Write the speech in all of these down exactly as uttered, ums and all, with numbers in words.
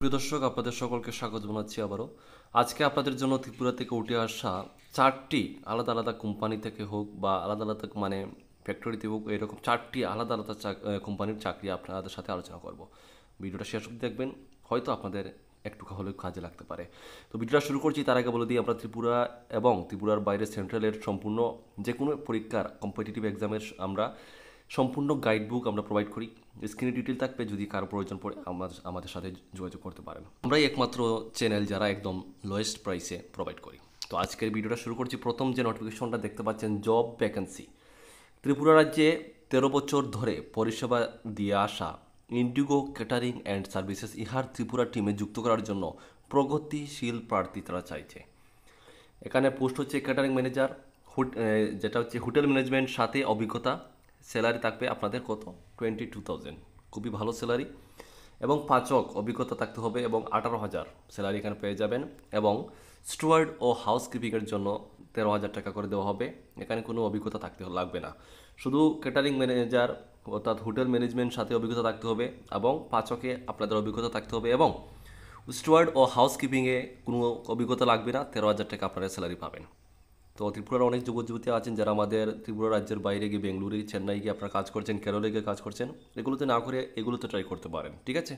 প্রিয় দর্শক, আপনাদের সকলকে স্বাগত জানাচ্ছি আবারও। আজকে আপনাদের জন্য ত্রিপুরা থেকে উঠে আসা চারটি আলাদা আলাদা কোম্পানি থেকে হোক বা আলাদা আলাদা মানে ফ্যাক্টরিতে হোক, এরকম চারটি আলাদা আলাদা কোম্পানির চাকরি আপনাদের সাথে আলোচনা করব। ভিডিওটা শেষ অবধি দেখবেন, হয়তো আপনাদের একটু হলেও কাজে লাগতে পারে। তো ভিডিওটা শুরু করছি, তার আগে বলে দিই আমরা ত্রিপুরা এবং ত্রিপুরার বাইরে সেন্ট্রালের সম্পূর্ণ যে কোনো পরীক্ষার কম্পিটিটিভ এক্সামের আমরা সম্পূর্ণ গাইড বুক আমরা প্রোভাইড করি। স্ক্রিনে ডিটেল থাকবে, যদি কারো প্রয়োজন পড়ে আমাদের আমাদের সাথে যোগাযোগ করতে পারেন। আমরাই একমাত্র চ্যানেল যারা একদম লোয়েস্ট প্রাইসে প্রোভাইড করি। তো আজকের ভিডিওটা শুরু করছি। প্রথম যে নোটিফিকেশনটা দেখতে পাচ্ছেন, জব ভ্যাকেন্সি। ত্রিপুরা রাজ্যে তেরো বছর ধরে পরিষেবা দিয়ে আসা ইন্ডিগো ক্যাটারিং অ্যান্ড সার্ভিসেস ইহার ত্রিপুরা টিমে যুক্ত করার জন্য প্রগতিশীল প্রার্থী তারা চাইছে। এখানে পোস্ট হচ্ছে ক্যাটারিং ম্যানেজার, যেটা হচ্ছে হোটেল ম্যানেজমেন্ট, সাথে অভিজ্ঞতা। স্যালারি থাকবে আপনাদের কত? টোয়েন্টি টু থাউজেন্ড, খুবই ভালো স্যালারি। এবং পাচক অভিজ্ঞতা থাকতে হবে এবং আঠারো হাজার স্যালারি এখানে পেয়ে যাবেন। এবং স্টুয়ার্ড ও হাউসকিপিংয়ের জন্য তেরো হাজার টাকা করে দেওয়া হবে। এখানে কোনো অভিজ্ঞতা থাকতে লাগবে না, শুধু ক্যাটারিং ম্যানেজার অর্থাৎ হোটেল ম্যানেজমেন্ট সাথে অভিজ্ঞতা থাকতে হবে এবং পাচকে আপনাদের অভিজ্ঞতা থাকতে হবে এবং স্টুয়ার্ড ও হাউসকিপিংয়ে কোনো অভিজ্ঞতা লাগবে না। তেরো হাজার টাকা আপনারা স্যালারি পাবেন। তো ত্রিপুরার অনেক যুবক যুবতী আছেন যারা আমাদের ত্রিপুরা রাজ্যের বাইরে গিয়ে বেঙ্গলুরু, চেন্নাই গিয়ে আপনারা কাজ করছেন, কেরলে গিয়ে কাজ করছেন। এগুলোতে না করে এগুলোতে ট্রাই করতে পারেন, ঠিক আছে।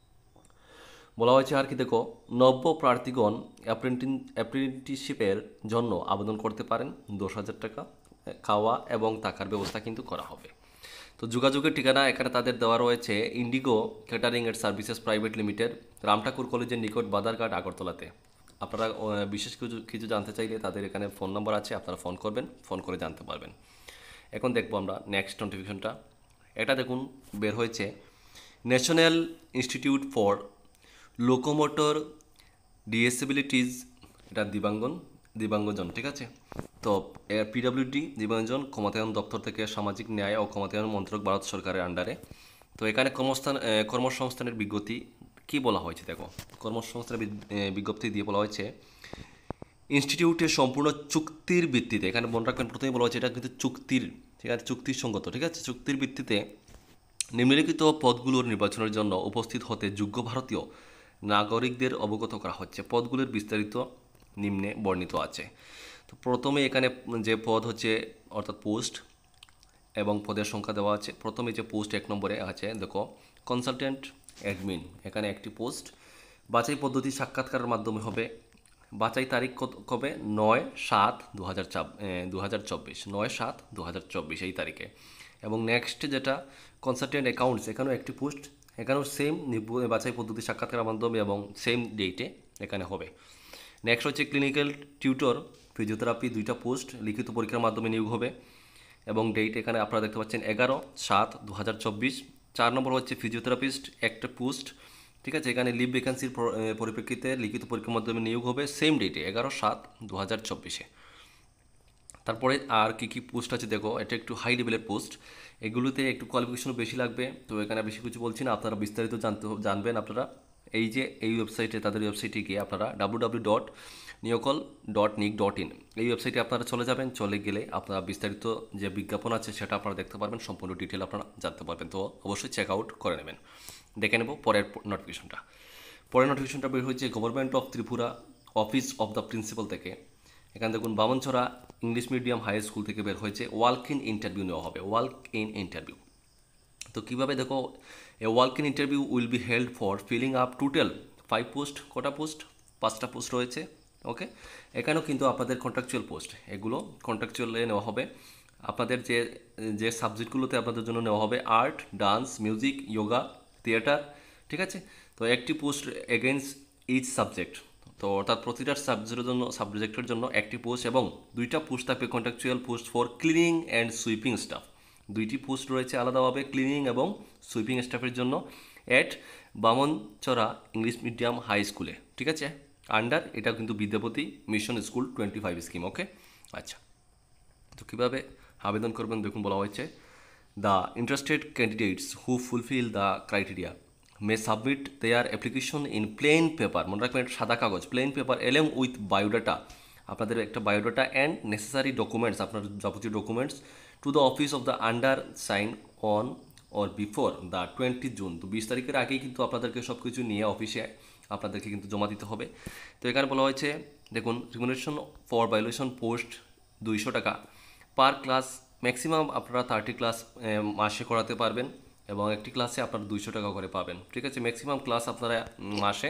বলা হয়েছে আর কি, দেখো, নব্য প্রার্থীগণ অ্যাপ্রেন্টিন অ্যাপ্রেন্টিসশিপের জন্য আবেদন করতে পারেন। দশ হাজার টাকা খাওয়া এবং থাকার ব্যবস্থা কিন্তু করা হবে। তো যোগাযোগের ঠিকানা এখানে তাদের দেওয়া রয়েছে, IndiGo catering and services private limited, রামঠাকুর কলেজের নিকট, বাদারঘাট, আগরতলাতে। আপনারা বিশেষ কিছু কিছু জানতে চাইলে তাদের এখানে ফোন নাম্বার আছে, আপনারা ফোন করবেন, ফোন করে জানতে পারবেন। এখন দেখবো আমরা নেক্সট নোটিফিকেশনটা। এটা দেখুন, বের হয়েছে national institute for locomotor disabilities, এটা দিবাঙ্গন দিবাঙ্গজন, ঠিক আছে। তো পিডব্লিউডি দিবাঙ্গজন ক্ষমতায়ন দপ্তর থেকে সামাজিক ন্যায় ও ক্ষমতায়ন মন্ত্রক, ভারত সরকারের আন্ডারে। তো এখানে কর্মস্থান কর্মসংস্থানের বিজ্ঞপ্তি কি বলা হয়েছে, দেখো, কর্মসংস্থানের বিজ্ঞপ্তি দিয়ে বলা হয়েছে, ইনস্টিটিউটের সম্পূর্ণ চুক্তির ভিত্তিতে, এখানে মনে রাখবেন প্রথমেই বলা হয়েছে এটা কিন্তু চুক্তির, ঠিক আছে, চুক্তির সঙ্গত, ঠিক আছে, চুক্তির ভিত্তিতে নিম্নলিখিত পদগুলোর নির্বাচনের জন্য উপস্থিত হতে যোগ্য ভারতীয় নাগরিকদের অবগত করা হচ্ছে। পদগুলোর বিস্তারিত নিম্নে বর্ণিত আছে। তো প্রথমে এখানে যে পদ হচ্ছে অর্থাৎ পোস্ট এবং পদের সংখ্যা দেওয়া আছে। প্রথমে যে পোস্ট এক নম্বরে আছে, দেখো, কনসালটেন্ট অ্যাডমিন, এখানে একটি পোস্ট। বাছাই পদ্ধতি সাক্ষাৎকারের মাধ্যমে হবে। বাছাই তারিখ কবে? নয় সাত দু হাজার দু হাজার চব্বিশ নয় সাত দু হাজার চব্বিশ এই তারিখে। এবং নেক্সট যেটা কনসালটেন্ট অ্যাকাউন্টস, এখানেও একটি পোস্ট, এখানেও সেম বাছাই পদ্ধতি সাক্ষাৎকারের মাধ্যমে এবং সেম ডেটে এখানে হবে। নেক্সট হচ্ছে ক্লিনিক্যাল টিউটর ফিজিওথেরাপি, দুইটা পোস্ট, লিখিত পরীক্ষার মাধ্যমে নিয়োগ হবে এবং ডেট এখানে আপনারা দেখতে পাচ্ছেন এগারো সাত দু হাজার চব্বিশ। চার নম্বর হচ্ছে ফিজিওথেরাপিস্ট, একটা পোস্ট, ঠিক আছে, এখানে লিভ ভ্যাকেন্সির পরিপ্রেক্ষিতে লিখিত পরীক্ষার মাধ্যমে নিয়োগ হবে সেম ডেটে এগারো সাত দু হাজার চব্বিশে। তারপরে আর কি কি পোস্ট আছে, দেখো, এটা একটু হাই লেভেলের পোস্ট, এগুলোতে একটু কোয়ালিফিকেশনও বেশি লাগবে। তো এখানে বেশি কিছু বলছি না, আপনারা বিস্তারিত জানতে জানবেন আপনারা এই যে এই ওয়েবসাইটে, তাদের ওয়েবসাইটে গিয়ে আপনারা ডাব্লু ডাব্লু ডট নিয়োকল ডট নিক ডট ইন এই ওয়েবসাইটে আপনারা চলে যাবেন। চলে গেলে আপনারা বিস্তারিত যে বিজ্ঞাপন আছে সেটা আপনারা দেখতে পারবেন, সম্পূর্ণ ডিটেল আপনারা জানতে পারবেন। তো অবশ্যই চেক আউট করে নেবেন। দেখে নেব পরের নোটিফিকেশনটা। পরের নোটিফিকেশনটা বের হয়েছে government of Tripura office of the principal থেকে। এখানে দেখুন Bamanchhara English medium high school থেকে বের হয়েছে, ওয়ার্ক ইন ইন্টারভিউ নেওয়া হবে, ওয়ার্ক ইন ইন্টারভিউ। তো কীভাবে, দেখো, a walk in interview will be held for filling up total five post, কটা পোস্ট? পাঁচটা পোস্ট রয়েছে, ওকে। এখানেও কিন্তু আপনাদের কন্ট্রাকচুয়াল পোস্ট, এগুলো কন্ট্রাকচুয়ালে নেওয়া হবে। আপনাদের যে যে সাবজেক্টগুলোতে আপনাদের জন্য নেওয়া হবে, art, dance, music, yoga, theatre, ঠিক আছে। তো একটি পোস্ট এগেইনস্ট ইচ সাবজেক্ট, তো অর্থাৎ প্রতিটা সাবজেক্টের জন্য সাবজেক্টের জন্য একটি পোস্ট এবং দুইটা পোস্ট থাকবে contractual post for cleaning and sweeping staff. দুইটি পোস্ট রয়েছে আলাদাভাবে ক্লিনিং এবং সুইপিং স্টাফের জন্য at Bamanchhara English medium high স্কুলে, ঠিক আছে, আন্ডার, এটা কিন্তু Vidyapati mission school twenty five scheme, okay. আচ্ছা, তো কীভাবে আবেদন করবেন দেখুন, বলা হয়েছে, the interested candidates who fulfil the criteria may submit their application in plain paper, মনে রাখবেন সাদা কাগজ, plain paper along with biodata, আপনাদের একটা বায়োডাটা অ্যান্ড নেসেসারি ডকুমেন্টস, আপনার যাবতীয় documents, to the office of the under sign on or before the twenty June, তো বিশ তারিখের আগেই কিন্তু আপনাদেরকে সব কিছু নিয়ে অফিসে আপনাদেরকে কিন্তু জমা দিতে হবে। তো এখানে বলা হয়েছে দেখুন, রিমুনারেশন ফর ভায়োলেশন পোস্ট দুইশো টাকা পার ক্লাস, ম্যাক্সিমাম আপনারা থার্টি ক্লাস মাসে করাতে পারবেন এবং একটি ক্লাসে আপনারা দুইশো টাকা করে পাবেন। ঠিক আছে, ম্যাক্সিমাম ক্লাস আপনারা মাসে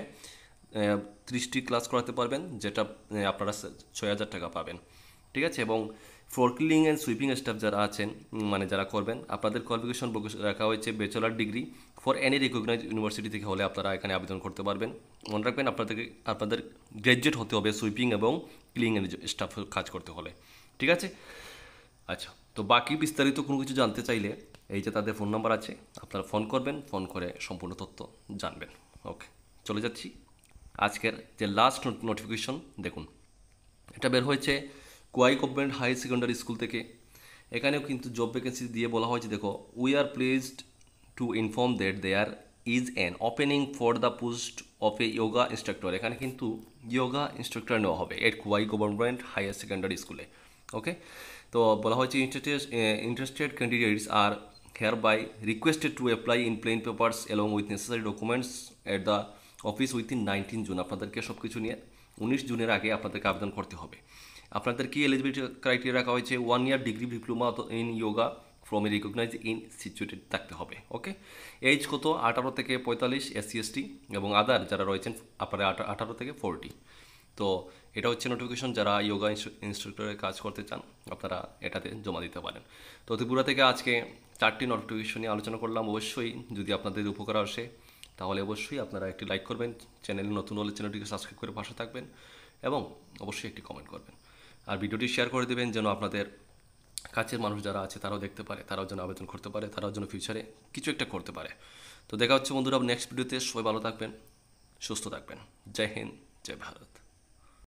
ত্রিশটি ক্লাস করাতে পারবেন, যেটা আপনারা ছয় হাজার টাকা পাবেন। ঠিক আছে, এবং floor cleaning and sweeping staff যারা আছেন, মানে যারা করবেন, আপনাদের কোয়ালিফিকেশন রাখা হয়েছে bachelor degree for any recognise university থেকে হলে আপনারা এখানে আবেদন করতে পারবেন। মনে রাখবেন আপনাদেরকে আপনাদের গ্র্যাজুয়েট হতে হবে সুইপিং এবং ক্লিনিং স্টাফ কাজ করতে হলে। ঠিক আছে, আচ্ছা, তো বাকি বিস্তারিত কোনো কিছু জানতে চাইলে এই যে তাদের ফোন নাম্বার আছে, আপনারা ফোন করবেন, ফোন করে সম্পূর্ণ তথ্য জানবেন। ওকে, চলে যাচ্ছি আজকের যে লাস্ট নোটিফিকেশন। দেখুন, এটা বের হয়েছে কোয়াই গভর্নমেন্ট হাই সেকেন্ডারি স্কুল থেকে। এখানেও কিন্তু জব ভ্যাকেন্সি দিয়ে বলা হয়েছে, দেখো, we are pleased to inform that there is an opening for the post of a yoga instructor. এখানে কিন্তু ইয়োগা ইনস্ট্রাক্টর নেওয়া হবে এট কোয়াই গভর্নমেন্ট হায়ার সেকেন্ডারি স্কুলে। ওকে, তো বলা হয়েছে interested candidates are hereby requested to apply in plain papers along with necessary documents at the office within nineteen June. আপনাদেরকে সব কিছু নিয়ে উনিশ জুনের আগে আপনাদেরকে আবেদন করতে হবে। আপনাদের কি এলিজিবিলিটি ক্রাইটেরিয়া রাখা হয়েছে, one year degree diploma in yoga from a recognise ইনস্টিটিউটেড থাকতে হবে। ওকে, এজ কত, আঠারো থেকে পঁয়তাল্লিশ, এসসি এসটি এবং আদার যারা রয়েছেন আপনারা আঠারো থেকে ফোরটি। তো এটা হচ্ছে নোটিফিকেশন, যারা ইয়োগা ইনস্ট্রাক্টরের কাজ করতে চান আপনারা এটাতে জমা দিতে পারেন। তো ত্রিপুরা থেকে আজকে চারটি নোটিফিকেশন নিয়ে আলোচনা করলাম। অবশ্যই যদি আপনাদের উপকার আসে তাহলে অবশ্যই আপনারা একটি লাইক করবেন, চ্যানেলে নতুন হলে চ্যানেলটিকে সাবস্ক্রাইব করে পাশে থাকবেন এবং অবশ্যই একটি কমেন্ট করবেন। আর ভিডিওটি শেয়ার করে দেবেন যেন আপনাদের কাছের মানুষ যারা আছে তারাও দেখতে পারে, তারাও যেন আবেদন করতে পারে, তারাও যেন ফিউচারে কিছু একটা করতে পারে। তো দেখা হচ্ছে বন্ধুরা নেক্সট ভিডিওতে। সবাই ভালো থাকবেন, সুস্থ থাকবেন। জয় হিন্দ, জয় ভারত।